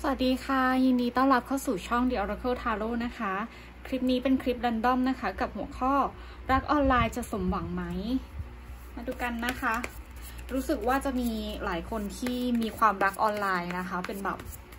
สวัสดีค่ะยินดีต้อนรับเข้าสู่ช่อง The Oracle Tarot นะคะคลิปนี้เป็นคลิป Random นะคะกับหัวข้อรักออนไลน์จะสมหวังไหมมาดูกันนะคะรู้สึกว่าจะมีหลายคนที่มีความรักออนไลน์นะคะเป็นแบบ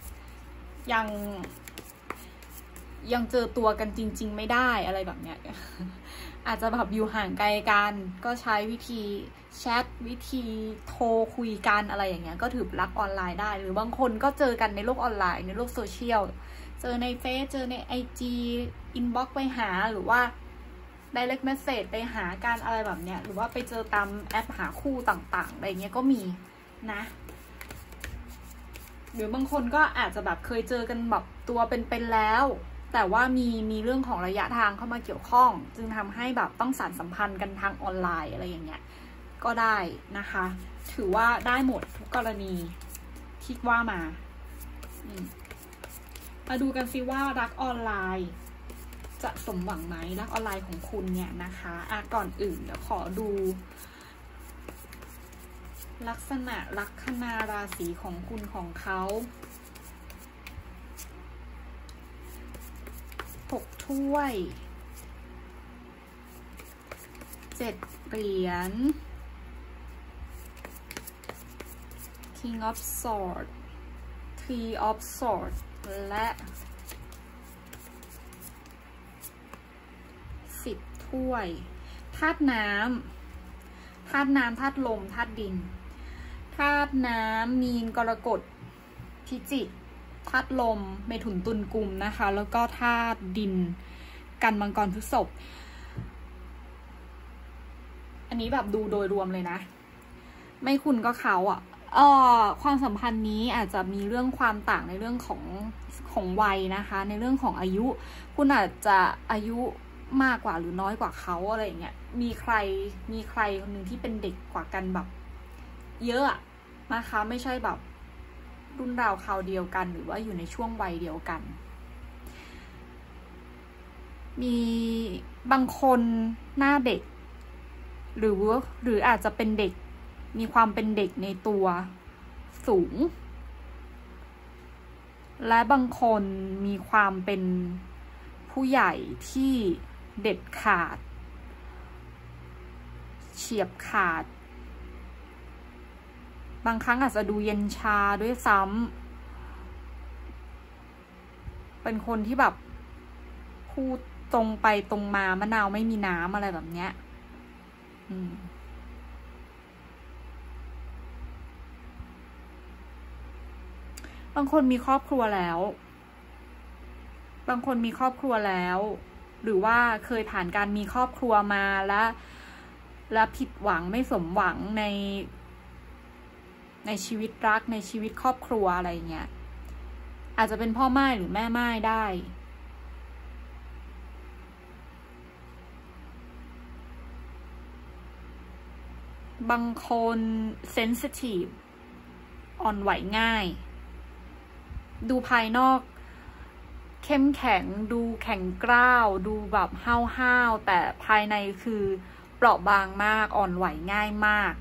ยังเจอตัวกันจริงๆไม่ได้อะไรแบบเนี้ย อาจจะแบบอยู่ห่างไกลกันก็ใช้วิธีแชทวิธีโทรคุยกันอะไรอย่างเงี้ยก็ถือรักออนไลน์ได้หรือบางคนก็เจอกันในโลกออนไลน์ในโลกโซเชียลเจอในเฟซเจอใน IG อินบ็อกซ์ไปหาหรือว่า direct message ไปหากันอะไรแบบเนี้ยหรือว่าไปเจอตามแอปหาคู่ต่างๆอะไรเงี้ยก็มีนะหรือบางคนก็อาจจะแบบเคยเจอกันแบบตัวเป็นๆแล้วแต่ว่ามีเรื่องของระยะทางเข้ามาเกี่ยวข้องจึงทำให้แบบต้องสานสัมพันธ์กันทางออนไลน์อะไรอย่างเงี้ยก็ได้นะคะถือว่าได้หมดทุกกรณีที่ว่ามาดูกันซิว่ารักออนไลน์จะสมหวังไหมรักออนไลน์ของคุณเนี่ยนะคะก่อนอื่นเดี๋ยวขอดูลักษณะลัคนาราศีของคุณของเขา6 ถ้วย7 เหรียญ King of Swords Three of Swords และ10 ถ้วยธาตุน้ำธาตุลมธาตุดินธาตุน้ำมีนกรกฎพิจิกธาตุลมเมถุนตุลกุมนะคะแล้วก็ธาตุดินกันมังกรพฤษภอันนี้แบบดูโดยรวมเลยนะไม่คุณก็เขาความสัมพันธ์นี้อาจจะมีเรื่องความต่างในเรื่องของวัยนะคะในเรื่องของอายุคุณอาจจะอายุมากกว่าหรือน้อยกว่าเขาอะไรอย่างเงี้ยมีใครคนหนึ่งที่เป็นเด็กกว่ากันแบบเยอะนะคะไม่ใช่แบบรุ่นราวคราวเดียวกันหรือว่าอยู่ในช่วงวัยเดียวกันมีบางคนหน้าเด็กหรืออาจจะเป็นเด็กมีความเป็นเด็กในตัวสูงและบางคนมีความเป็นผู้ใหญ่ที่เด็ดขาดเฉียบขาดบางครั้งอาจจะดูเย็นชาด้วยซ้ำเป็นคนที่แบบพูดตรงไปตรงมามะนาวไม่มีน้ำอะไรแบบเนี้ยบางคนมีครอบครัวแล้วหรือว่าเคยผ่านการมีครอบครัวมาและผิดหวังไม่สมหวังในชีวิตรักในชีวิตครอบครัวอะไรเงี้ยอาจจะเป็นพ่อม่ายหรือแม่ม่ายได้บางคนเซนซิทีฟอ่อนไหวง่ายดูภายนอกเข้มแข็งดูแข็งกร้าวดูแบบห้าวๆแต่ภายในคือเปราะบางมากอ่อนไหวง่ายมาก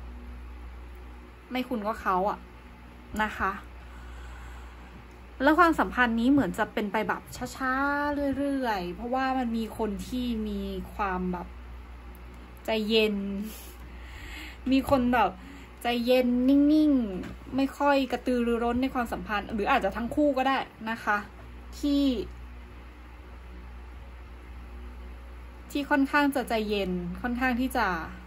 ไม่คุณก็เขานะคะแล้วความสัมพันธ์นี้เหมือนจะเป็นไปแบบช้าๆเรื่อยๆเพราะว่ามันมีคนที่มีความแบบใจเย็นมีคนแบบใจเย็นนิ่งๆไม่ค่อยกระตือรือร้นในความสัมพันธ์หรืออาจจะทั้งคู่ก็ได้นะคะที่ค่อนข้างจะใจเย็นค่อนข้างที่จะ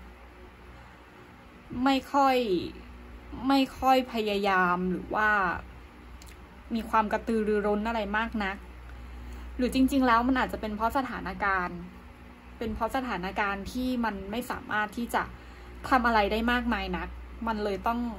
ไม่ค่อยพยายามหรือว่ามีความกระตือรือร้นอะไรมากนักหรือจริงๆแล้วมันอาจจะเป็นเพราะสถานการณ์ที่มันไม่สามารถที่จะทำอะไรได้มากมายนักมันเลย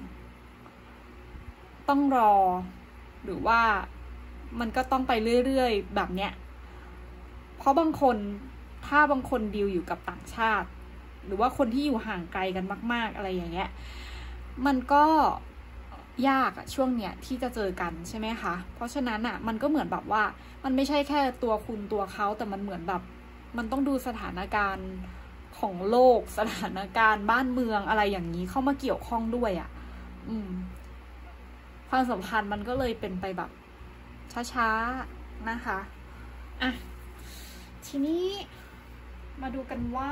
ต้องรอหรือว่ามันก็ต้องไปเรื่อยๆแบบเนี้ยเพราะบางคนดีลอยู่กับต่างชาติหรือว่าคนที่อยู่ห่างไกลกันมากๆอะไรอย่างเงี้ยมันก็ยากช่วงเนี้ยที่จะเจอกันใช่ไหมคะเพราะฉะนั้นมันก็เหมือนแบบว่ามันไม่ใช่แค่ตัวคุณตัวเขาแต่มันเหมือนแบบมันต้องดูสถานการณ์ของโลกสถานการณ์บ้านเมืองอะไรอย่างนี้เข้ามาเกี่ยวข้องด้วยความสัมพันธ์มันก็เลยเป็นไปแบบช้าๆนะคะอ่ะทีนี้มาดูกันว่า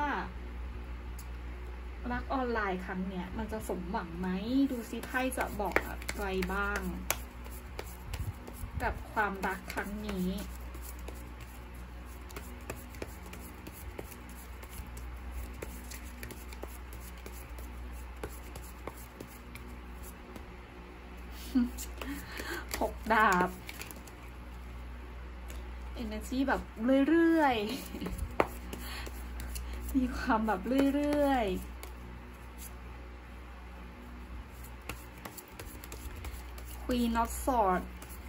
รักออนไลน์ครั้งเนี้ยมันจะสมหวังไหมดูซิไพ่จะบอกอะไรบ้างกับความรักครั้งนี้6 ดาบ energy แบบเรื่อยๆมีความแบบเรื่อยๆ Queen of Swords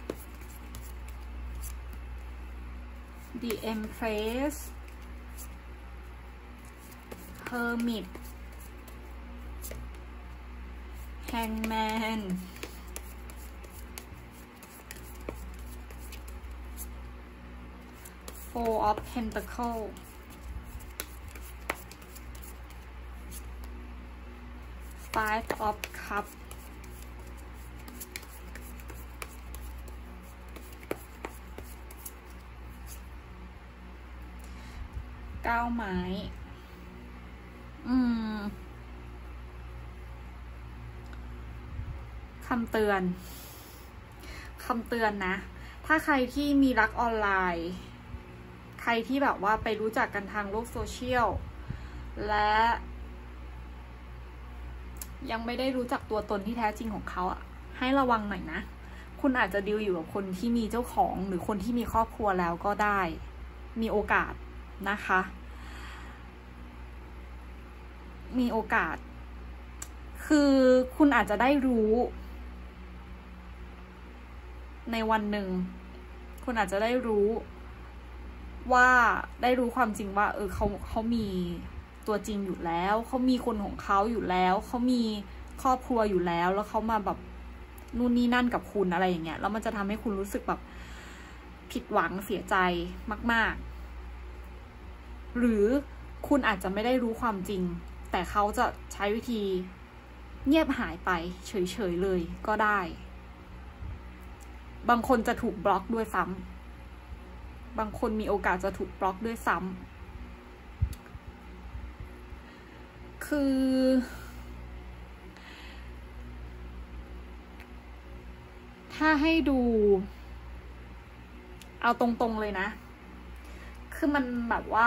The Empress Hermit Hangman Four of Pentacles Five of Cups 9 ไม้คำเตือนนะ ถ้าใครที่มีรักออนไลน์ใครที่แบบว่าไปรู้จักกันทางโลกโซเชียลและยังไม่ได้รู้จักตัวตนที่แท้จริงของเขาอ่ะให้ระวังหน่อยนะคุณอาจจะดีลอยู่กับคนที่มีเจ้าของหรือคนที่มีครอบครัวแล้วก็ได้มีโอกาสนะคะมีโอกาสคือคุณอาจจะได้รู้ในวันหนึ่งคุณอาจจะได้รู้ว่าได้รู้ความจริงว่าเขามีตัวจริงอยู่แล้วเขามีคนของเขาอยู่แล้วเขามีครอบครัวอยู่แล้วแล้วเขามาแบบนู่นนี่นั่นกับคุณอะไรอย่างเงี้ยแล้วมันจะทำให้คุณรู้สึกแบบผิดหวังเสียใจมากๆหรือคุณอาจจะไม่ได้รู้ความจริงแต่เขาจะใช้วิธีเงียบหายไปเฉยๆเลยก็ได้บางคนจะถูกบล็อกด้วยซ้ำบางคนมีโอกาสจะถูกบล็อกด้วยซ้ำคือถ้าให้ดูเอาตรงๆเลยนะคือมันแบบว่า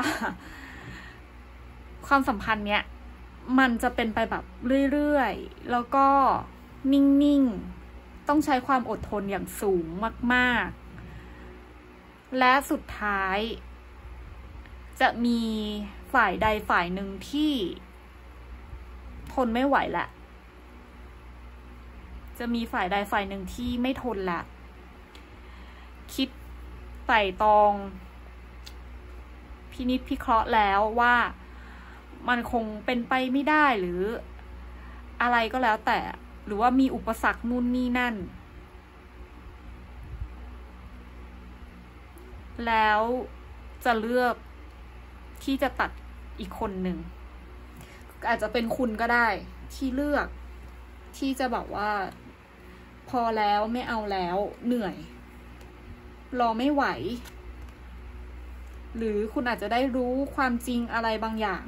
ความสัมพันธ์เนี้ยมันจะเป็นไปแบบเรื่อยๆแล้วก็นิ่งๆต้องใช้ความอดทนอย่างสูงมากๆและสุดท้ายจะมีฝ่ายใดฝ่ายหนึ่งที่ทนไม่ไหวละจะมีฝ่ายใดฝ่ายหนึ่งที่ไม่ทนละคิดไต่ตองพินิจพิเคราะห์แล้วว่ามันคงเป็นไปไม่ได้หรืออะไรก็แล้วแต่หรือว่ามีอุปสรรคนู่นนี่นั่นแล้วจะเลือกที่จะตัดอีกคนหนึ่งอาจจะเป็นคุณก็ได้ที่เลือกที่จะบอกว่าพอแล้วไม่เอาแล้วเหนื่อยรอไม่ไหวหรือคุณอาจจะได้รู้ความจริงอะไรบางอย่าง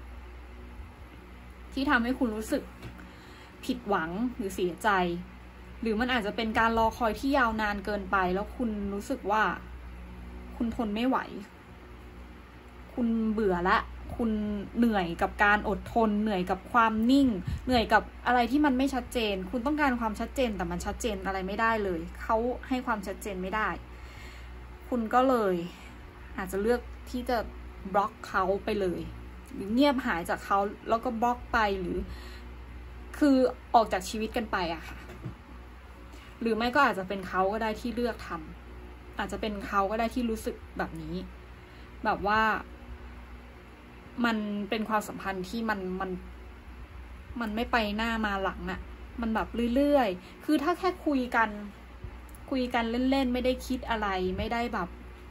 ที่ทำให้คุณรู้สึกผิดหวังหรือเสียใจหรือมันอาจจะเป็นการรอคอยที่ยาวนานเกินไปแล้วคุณรู้สึกว่าคุณทนไม่ไหวคุณเบื่อละคุณเหนื่อยกับการอดทนเหนื่อยกับความนิ่งเหนื่อยกับอะไรที่มันไม่ชัดเจนคุณต้องการความชัดเจนแต่มันชัดเจนอะไรไม่ได้เลยเขาให้ความชัดเจนไม่ได้คุณก็เลยอาจจะเลือกที่จะบล็อกเขาไปเลยหรือเงียบหายจากเขาแล้วก็บล็อกไปหรือคือออกจากชีวิตกันไปอะค่ะหรือไม่ก็อาจจะเป็นเขาก็ได้ที่เลือกทำอาจจะเป็นเขาก็ได้ที่รู้สึกแบบนี้แบบว่ามันเป็นความสัมพันธ์ที่มันไม่ไปหน้ามาหลังอะมันแบบเรื่อยๆคือถ้าแค่คุยกันเล่นๆไม่ได้คิดอะไรไม่ได้แบบ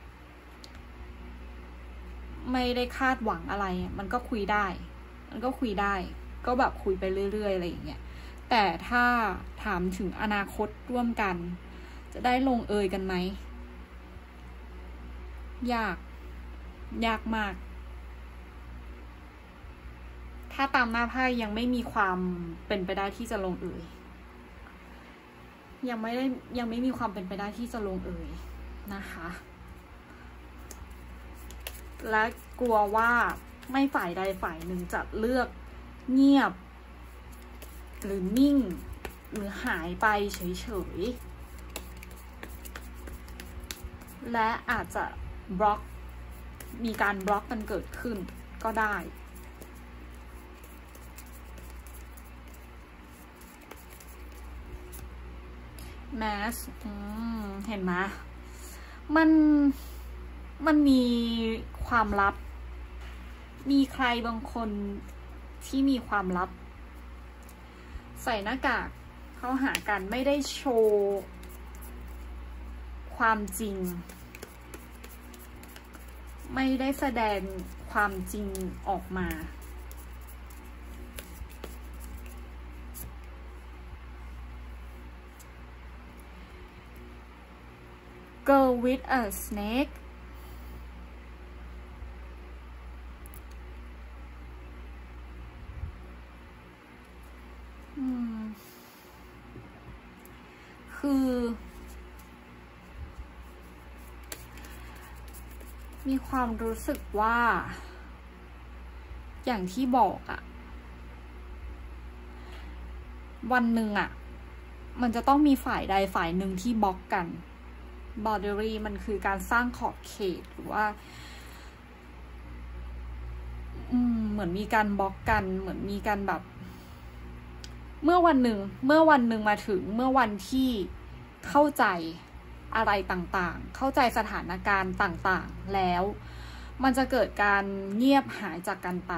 ไม่ได้คาดหวังอะไรมันก็คุยได้ก็แบบคุยไปเรื่อยๆอะไรอย่างเงี้ยแต่ถ้าถามถึงอนาคตร่วมกันจะได้ลงเอยกันไหมยากมากถ้าตามหน้าไพ่ยังไม่มีความเป็นไปได้ที่จะลงเอยยังไม่มีความเป็นไปได้ที่จะลงเอยนะคะและกลัวว่าไม่ฝ่ายใดฝ่ายหนึ่งจะเลือกเงียบหรือนิ่งหรือหายไปเฉยๆและอาจจะบล็อกมีการบล็อกกันเกิดขึ้นก็ได้แมสเห็นไหมมันมีความลับมีใครบางคนที่มีความลับใส่หน้ากากเข้าหากันไม่ได้โชว์ความจริงไม่ได้แสดงความจริงออกมาGirl with a snake คือมีความรู้สึกว่าอย่างที่บอกอะวันหนึ่งอะมันจะต้องมีฝ่ายใดฝ่ายหนึ่งที่บล็อกกันboundary มันคือการสร้างขอบเขตหรือว่าเหมือนมีการบล็อกกันเหมือนมีการแบบเมื่อวันหนึ่งมาถึงเมื่อวันที่เข้าใจอะไรต่างๆเข้าใจสถานการณ์ต่างๆแล้วมันจะเกิดการเงียบหายจากกันไป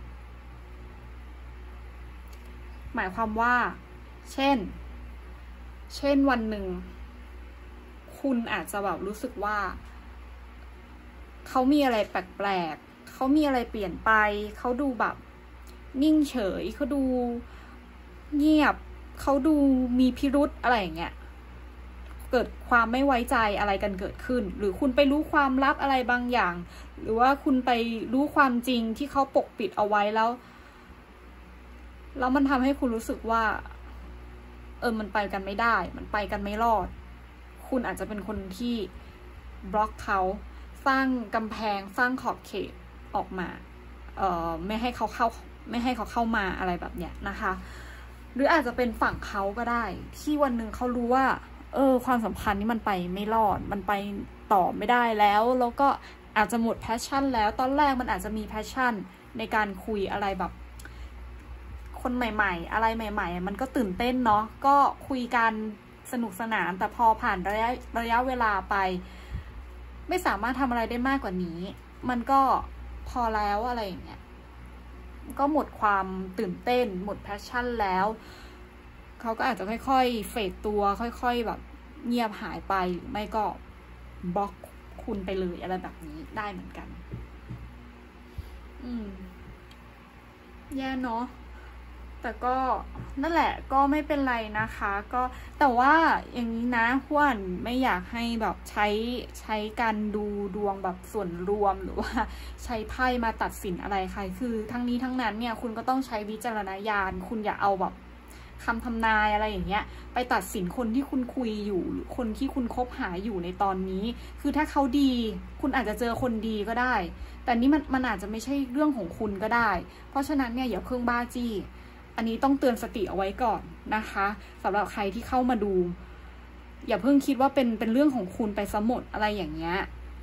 หมายความว่าเช่นวันหนึ่งคุณอาจจะแบบรู้สึกว่าเขามีอะไรแปลกๆเขามีอะไรเปลี่ยนไปเขาดูแบบนิ่งเฉยเขาดูเงียบเขาดูมีพิรุธอะไรอย่างเงี้ยเกิดความไม่ไว้ใจอะไรกันเกิดขึ้นหรือคุณไปรู้ความลับอะไรบางอย่างหรือว่าคุณไปรู้ความจริงที่เขาปกปิดเอาไว้แล้วมันทำให้คุณรู้สึกว่ามันไปกันไม่ได้มันไปกันไม่รอดคุณอาจจะเป็นคนที่บล็อกเขาสร้างกำแพงสร้างขอบเขตออกมาไม่ให้เขาเข้ามาอะไรแบบเนี้ยนะคะหรืออาจจะเป็นฝั่งเขาก็ได้ที่วันหนึ่งเขารู้ว่าความสัมพันธ์นี้มันไปไม่รอดมันไปต่อไม่ได้แล้วก็อาจจะหมดแพชชั่นแล้วตอนแรกมันอาจจะมีแพชชั่นในการคุยอะไรแบบคนใหม่ๆอะไรใหม่ๆมันก็ตื่นเต้นเนาะก็คุยกันสนุกสนานแต่พอผ่านระยะเวลาไปไม่สามารถทำอะไรได้มากกว่านี้มันก็พอแล้วอะไรอย่างเงี้ยก็หมดความตื่นเต้นหมดแพชชั่นแล้วเขาก็อาจจะค่อยๆเฟดตัวค่อยๆแบบเงียบหายไปหรือไม่ก็บล็อกคุณไปเลยอะไรแบบนี้ได้เหมือนกันแย่เนาะแต่ก็นั่นแหละก็ไม่เป็นไรนะคะก็แต่ว่าอย่างนี้นะฮวนไม่อยากให้แบบใช้การดูดวงแบบส่วนรวมหรือว่าใช้ไพ่มาตัดสินอะไรใครคือทั้งนี้ทั้งนั้นเนี่ยคุณก็ต้องใช้วิจารณญาณคุณอย่าเอาแบบคำทำนายอะไรอย่างเงี้ยไปตัดสินคนที่คุณคุยอยู่หรือคนที่คุณคบหาอยู่ในตอนนี้คือถ้าเขาดีคุณอาจจะเจอคนดีก็ได้แต่นี่มันอาจจะไม่ใช่เรื่องของคุณก็ได้เพราะฉะนั้นเนี่ยอย่าเพิ่งบ้าจี้อันนี้ต้องเตือนสติเอาไว้ก่อนนะคะสำหรับใครที่เข้ามาดูอย่าเพิ่งคิดว่าเป็นเรื่องของคุณไปซะหมดอะไรอย่างเงี้ย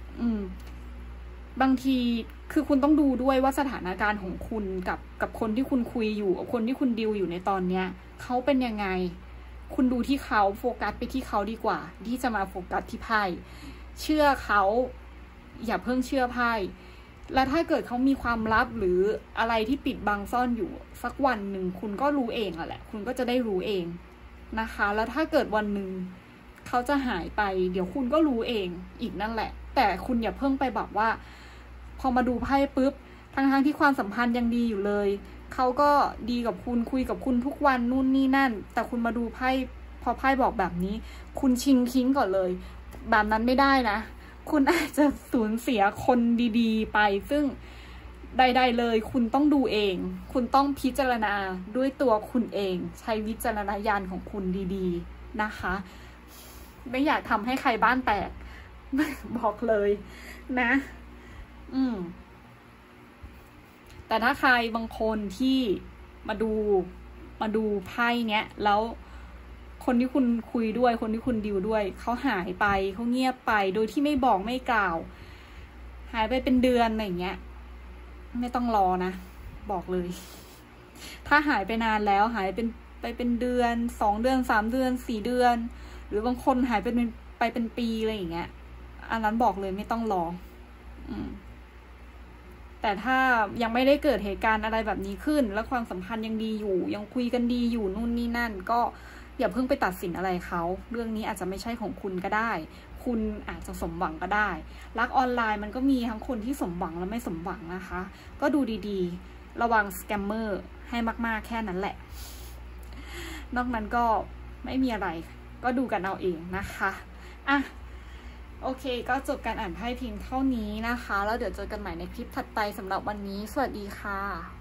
บางทีคือคุณต้องดูด้วยว่าสถานการณ์ของคุณกับคนที่คุณคุยอยู่กับคนที่คุณดีลอยู่ในตอนเนี้ยเขาเป็นยังไงคุณดูที่เขาโฟกัสไปที่เขาดีกว่าที่จะมาโฟกัสที่ไพ่เชื่อเขาอย่าเพิ่งเชื่อไพ่แล้วถ้าเกิดเขามีความลับหรืออะไรที่ปิดบังซ่อนอยู่สักวันหนึ่งคุณก็รู้เองแหละคุณก็จะได้รู้เองนะคะแล้วถ้าเกิดวันหนึ่งเขาจะหายไปเดี๋ยวคุณก็รู้เองอีกนั่นแหละแต่คุณอย่าเพิ่งไปแบบว่าพอมาดูไพ่ปุ๊บทั้งที่ความสัมพันธ์ยังดีอยู่เลยเขาก็ดีกับคุณคุยกับคุณทุกวันนู่นนี่นั่นแต่คุณมาดูไพ่พอไพ่บอกแบบนี้คุณชิงทิ้งก่อนเลยแบบนั้นไม่ได้นะคุณอาจจะสูญเสียคนดีๆไปซึ่งใดๆเลยคุณต้องดูเองคุณต้องพิจารณาด้วยตัวคุณเองใช้วิจารณญาณของคุณดีๆนะคะไม่อยากทำให้ใครบ้านแตก บอกเลยนะแต่ถ้าใครบางคนที่มาดูไพ่เนี้ยแล้วคนที่คุณคุยด้วยคนที่คุณดิวด้วยเขาหายไปเขาเงียบไปโดยที่ไม่บอกไม่กล่าวหายไปเป็นเดือนอะไรอย่างเงี้ยไม่ต้องรอนะบอกเลยถ้าหายไปนานแล้วหายเป็นเดือน2 เดือน3 เดือน4 เดือนหรือบางคนหายไปเป็นปีอะไรอย่างเงี้ยอันนั้นบอกเลยไม่ต้องรอแต่ถ้ายังไม่ได้เกิดเหตุการณ์อะไรแบบนี้ขึ้นแล้วความสัมพันธ์ยังดีอยู่ยังคุยกันดีอยู่นู่นนี่นั่นก็อย่าเพิ่งไปตัดสินอะไรเขาเรื่องนี้อาจจะไม่ใช่ของคุณก็ได้คุณอาจจะสมหวังก็ได้รักออนไลน์มันก็มีทั้งคนที่สมหวังและไม่สมหวังนะคะก็ดูดีๆระวังสแกมเมอร์ให้มากๆแค่นั้นแหละนอกนั้นก็ไม่มีอะไรก็ดูกันเอาเองนะคะโอเคก็จบการอ่านไพ่เพียงเท่านี้นะคะแล้วเดี๋ยวเจอกันใหม่ในคลิปถัดไปสำหรับวันนี้สวัสดีค่ะ